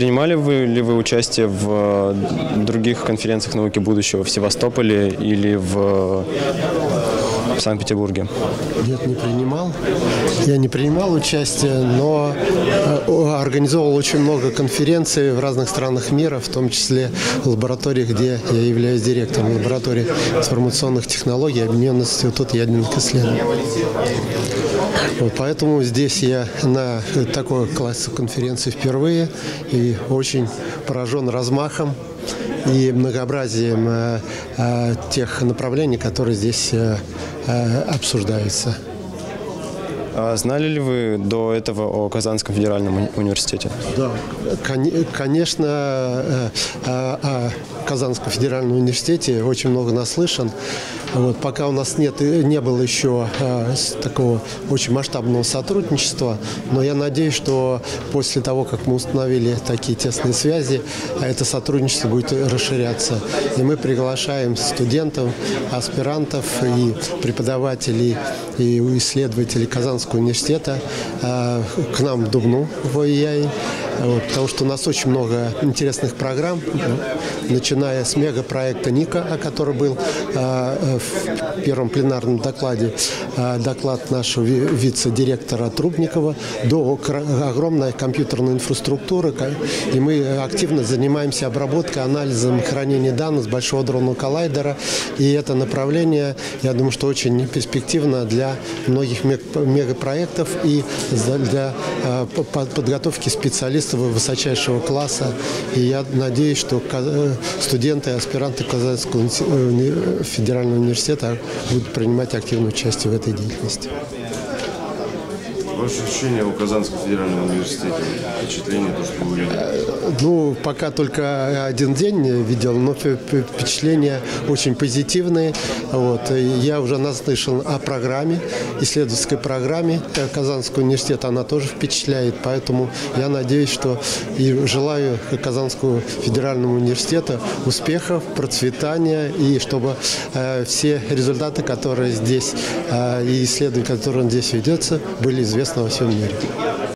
Принимали ли вы участие в других конференциях науки будущего в Севастополе или в Санкт-Петербурге? Нет, не принимал. Я не принимал участие, но организовал очень много конференций в разных странах мира, в том числе в лаборатории, где я являюсь директором лаборатории информационных технологий Объединенного института ядерных исследований. Вот, поэтому здесь я на такой классе конференции впервые и очень поражен размахом и многообразием тех направлений, которые здесь обсуждаются. А знали ли вы до этого о Казанском федеральном университете? Да, конечно, о Казанском федеральном университете очень много наслышан. Вот, пока у нас не было еще такого очень масштабного сотрудничества, но я надеюсь, что после того, как мы установили такие тесные связи, это сотрудничество будет расширяться. И мы приглашаем студентов, аспирантов и преподавателей и исследователей Казанского университета к нам в Дубну, в ОИАИ. Вот, потому что у нас очень много интересных программ, начиная с мегапроекта НИКа, о котором был в первом пленарном докладе доклад нашего вице-директора Трубникова, до огромной компьютерной инфраструктуры. И мы активно занимаемся обработкой, анализом и хранением данных с Большого дронного коллайдера. И это направление, я думаю, что очень перспективно для многих мегапроектов и для подготовки специалистов высочайшего класса. И я надеюсь, что студенты и аспиранты Казанского федерального университета будут принимать активное участие в этой деятельности. Ваше ощущение о Казанском федеральном университете, впечатление, то, что вы видели? Ну, пока только один день видел, но впечатления очень позитивные. Вот. Я уже наслышал о программе, исследовательской программе Казанского университета, она тоже впечатляет, поэтому я надеюсь, что и желаю Казанскому федеральному университету успехов, процветания, и чтобы все результаты, которые здесь, и исследования, которые здесь ведется, были известны во всем мире.